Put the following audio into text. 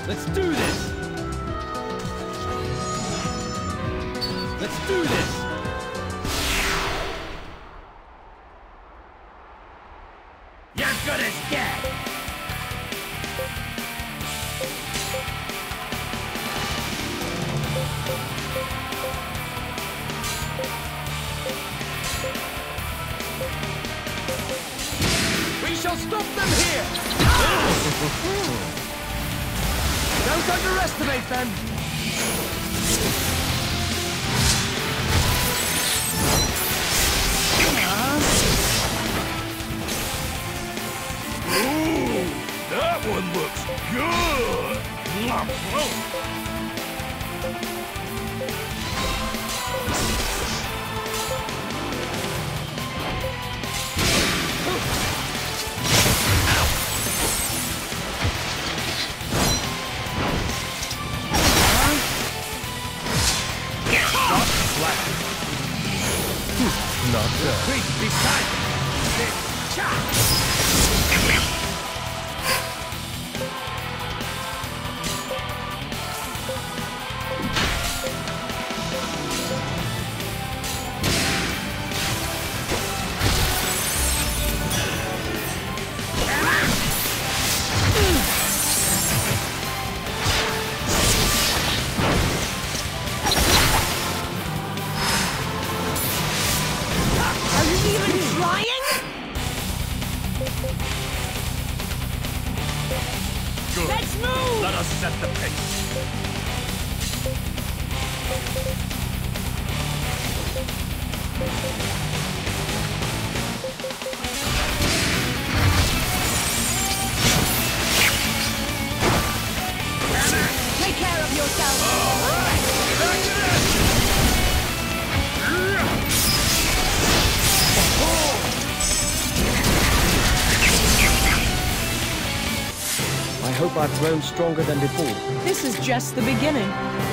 Let's do this! Let's do this! You're good as dead! We shall stop them here! Don't underestimate them! Ooh, that one looks good! Not bad. Please, beside me! Good. Let's move! Let us set the pace. Take care of yourself! All right, back to this! I hope I've grown stronger than before. This is just the beginning.